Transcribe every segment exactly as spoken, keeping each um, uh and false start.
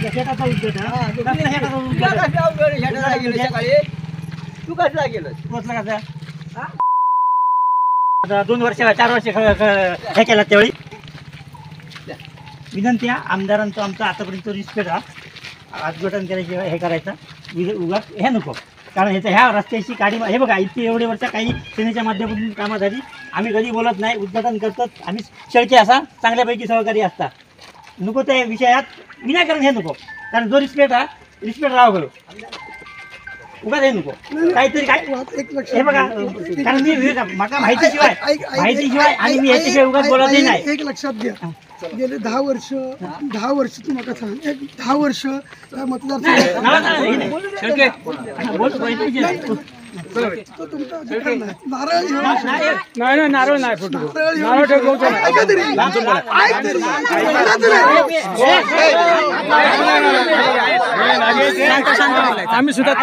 शेताचा उद्घाटन हा शेताचा उद्घाटन तू कसला गेलं पोचला कसा आता दोन वर्ष चार वर्ष हे केलं त्यावेळी विनंती आहे आमदारांचं आमचं आतापर्यंत रिस्पेक्ट हा उद्घाटन करायचे हे करायचं उगाच हे नको कारण ह्याचं ह्या रस्त्याची काडी हे बघा इतके एवढे वर्ष काही सेनेच्या माध्यमातून कामं झाली आम्ही कधी बोलत नाही उद्घाटन करतात आम्ही शेळके असा चांगल्यापैकी सहकारी असता नको त्या विषयात विनाकारण हे नको कारण जो रिस्पेक्ट हा रिस्पेक्ट राहावं गलो उगाच हे नको काहीतरी काय हे बघा कारण मी मला माहितीशिवाय माहितीशिवाय आणि मी याच्याशिवाय उगाच बोलत नाही एक लक्षात घ्या गेले दहा वर्ष दहा वर्ष तू नका सांग एक दहा वर्ष मतदारसंघ नाही नाही नारळ नाही फोटो नारळ ठेवतो आम्ही सुद्धा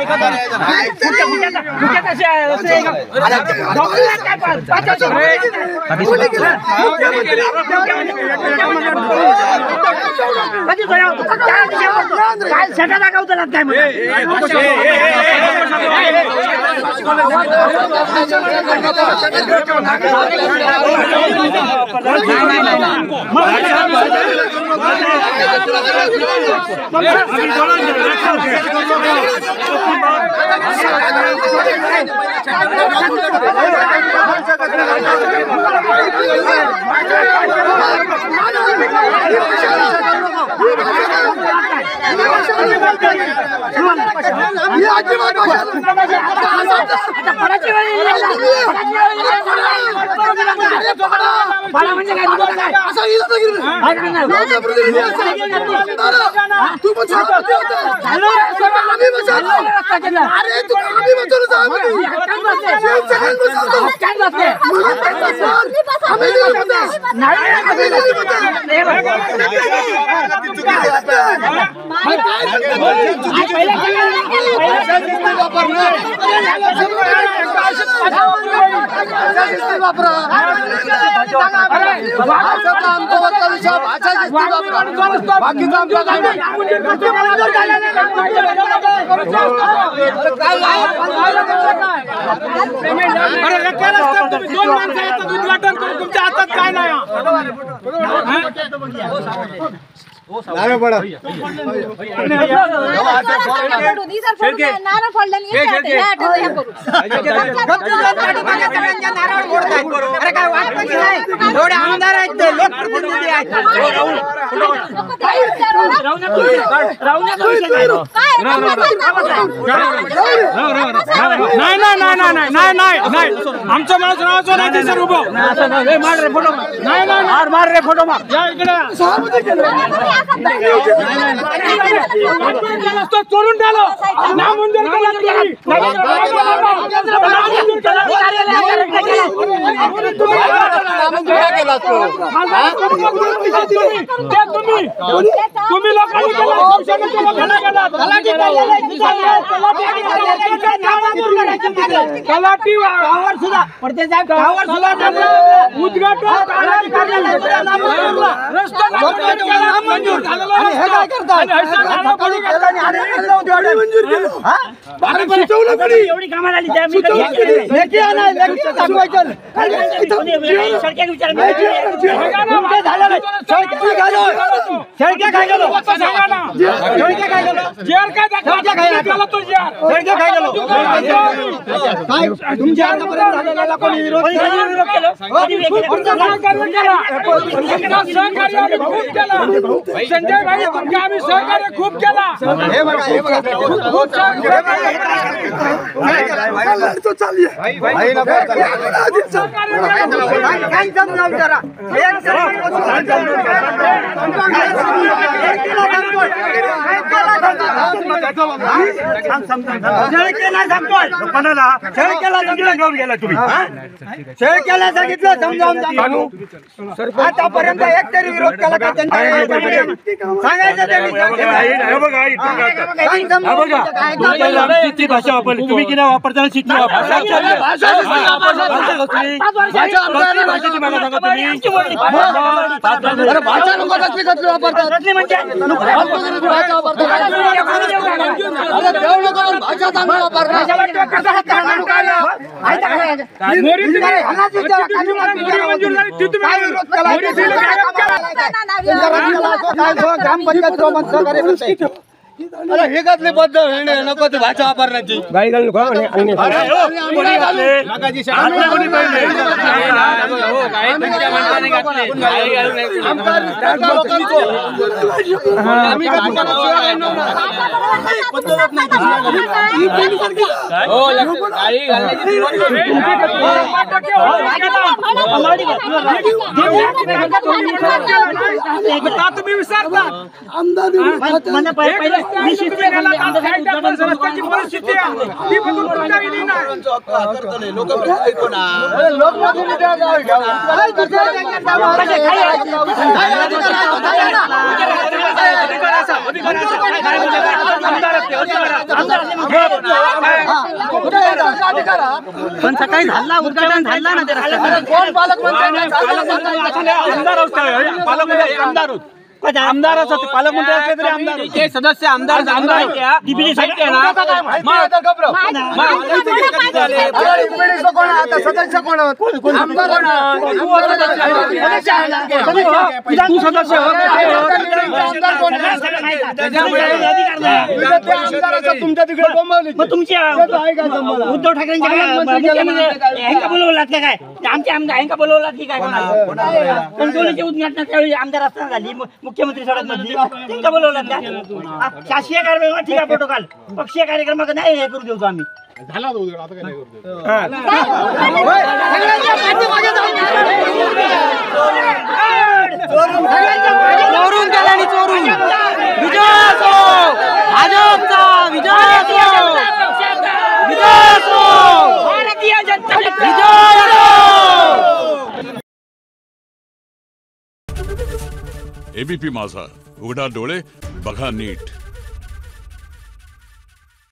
उद्घाटन करून तुमच्या हातात काय नाही आमदार आहेत ते लोकप्रतिनिधी आहेत नाही नाही नाही नाही नाही नाही आमचं माणूस नावाचं नाही सर उभं मार रे फोटो नाही नाही मार रे फोटो मार चोरून टालो नामंजूर तुम्ही लोकांनी तलाठी गावावर सुद्धा प्रत्येक गावावर सुद्धा एवढी कामाला आली संजय भाई तुमच्या आम्ही सहकार्य खूप केला शेळके नाही सांगतोय कोणाला शेळकेला सांगितलं घेऊन गेला तुम्ही शेळकेला सांगितलं समजावून सांगू आतापर्यंत एक तरी विरोध केला का त्यांच्या सांगायचं त्यांनी भाषा वापरली तुम्ही की नाही वापरताना शिकली अरे हे कसली पद्धत नको ते भाषा वापरण्याची गाई घालू का तुम्ही विसरता रस्त्याची परिस्थिती ती बघून तुमच्या गेली नाही पण सकाळी झाला उद्घाटन झाला ना कोण पालकमंत्री आमदार आमदार असतात पालकमंत्री असले तरी आमदार सदस्य आमदार आमदार सदस्य कोण तुमच्या तिकडे तुमच्या उद्धव ठाकरेंच्या ह्यांका बोलवलात का काय आमच्या आमदार ह्यांका बोलवलात की काय कोणाला उद्घाटन त्यावेळी आमदार असताना झाली मुख्यमंत्री सडक मधली त्यांना बोलवलं का शासकीय कार्यक्रम ठीक आहे प्रोटोकॉल पक्षीय कार्यक्रमात नाही हे करू देऊ आम्ही झाला चोरून गेला आणि चोरून विजय असो भाजपचा विजय असो विजय असो भारतीय जनता विजय असो एबीपी माझा उघडा डोळे बघा नीट.